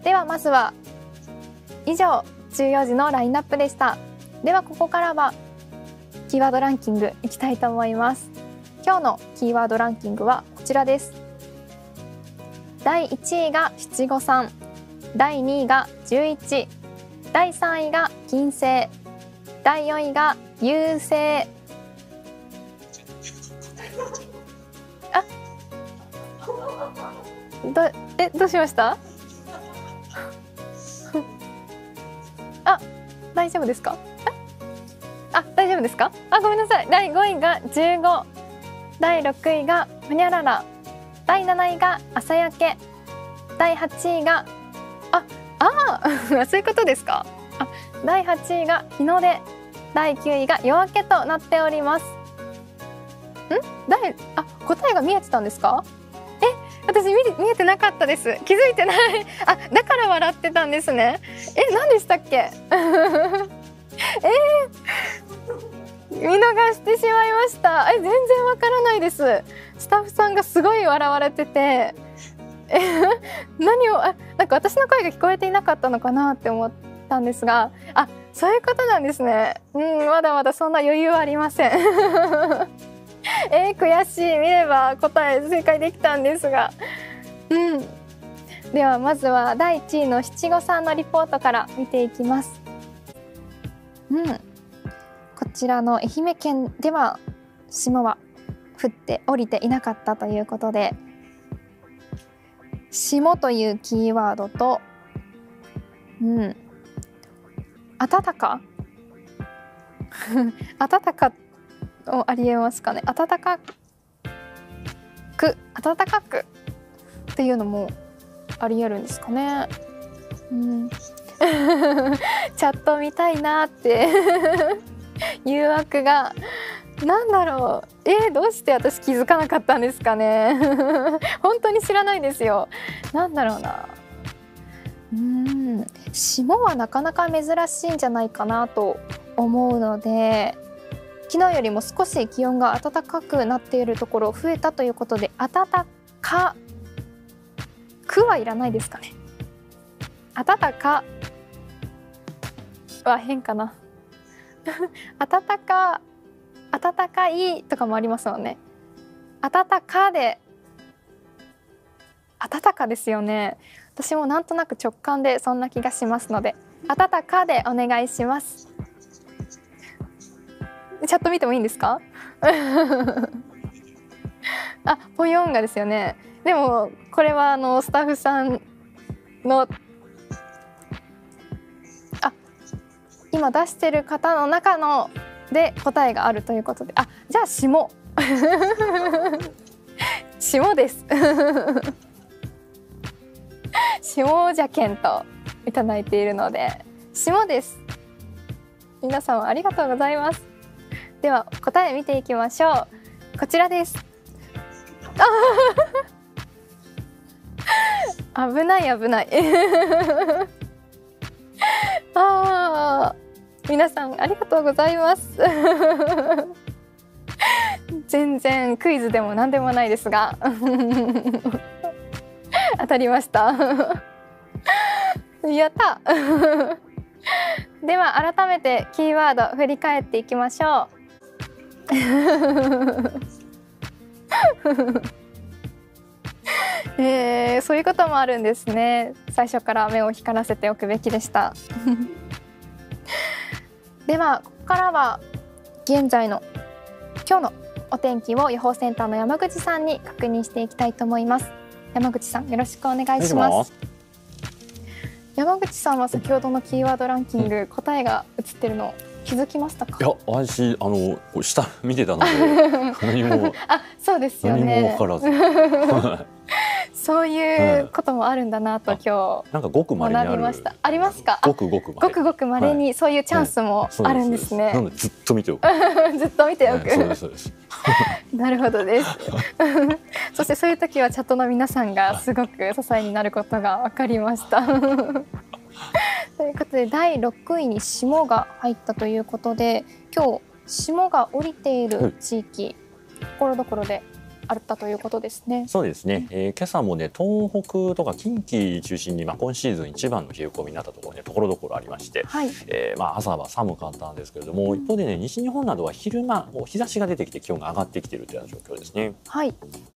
ではまずは以上14時のラインナップでした。ではここからはキーワードランキングいきたいと思います。今日のキーワードランキングはこちらです。第1位が七五三、第2位が11、第3位が金星、第4位が優勢。どうしました大丈夫ですか？大丈夫ですか？ごめんなさい。第5位が15、第6位がホニャララ、第7位が朝焼け、第8位がそういうことですか？第8位が日の出、第9位が夜明けとなっております。答えが見えてたんですか？私見えてなかったです。気づいてない。だから笑ってたんですね。何でしたっけ？見逃してしまいました。全然わからないです。スタッフさんがすごい笑われてて、何をなんか私の声が聞こえていなかったのかなって思ったんですが、そういうことなんですね。まだまだそんな余裕はありません。悔しい。見れば答え正解できたんですが、ではまずは第1位の七五三のリポートから見ていきます。こちらの愛媛県では霜は降りていなかったということで、霜というキーワードと、暖か暖かをありえますかね。暖かくっていうのもありえるんですかね。チャット見たいなって誘惑が、なんだろう。どうして私気づかなかったんですかね。本当に知らないですよ。なんだろうな。霜はなかなか珍しいんじゃないかなと思うので、昨日よりも少し気温が暖かくなっているところ増えたということで、暖かくはいらないですかね。暖かは変かな。暖かいとかもありますもんね。暖かで暖かですよね。私もなんとなく直感でそんな気がしますので、暖かでお願いします。チャット見てもいいんですか？ポヨンがですよね。でもこれはスタッフさんの今出してる方の中ので答えがあるということで、じゃあ霜霜です。霜じゃけんといただいているので霜です。皆様ありがとうございます。では答え見ていきましょう。こちらです。危ない。皆さんありがとうございます。全然クイズでも何でもないですが当たりました。やった。では改めてキーワード振り返っていきましょう。そういうこともあるんですね。最初から目を光らせておくべきでした。ではここからは現在の今日のお天気を予報センターの山口さんに確認していきたいと思います。山口さんよろしくお願いします。山口さんは先ほどのキーワードランキング、答えが映ってるの気づきましたか？ いや、私下見てたので何もそうですよね。 何も分からずそういうこともあるんだなと今日なんかごく稀に学びました。ありますか？ ごくごく稀にそういうチャンスもあるんですね。 なのでずっと見ておく。 ずっと見ておく。 そうです。 なるほどです。そしてそういう時はチャットの皆さんがすごく支えになることが分かりました。ということで第6位に霜が入ったということで、今日霜が降りている地域、ところどころであったということですね。 そうですね、今朝もね東北とか近畿中心に、今シーズン一番の冷え込みになったところねところどころありまして、 はい。 朝は寒かったんですけれども、一方でね西日本などは昼間日差しが出てきて気温が上がってきているというような状況ですね。 はい。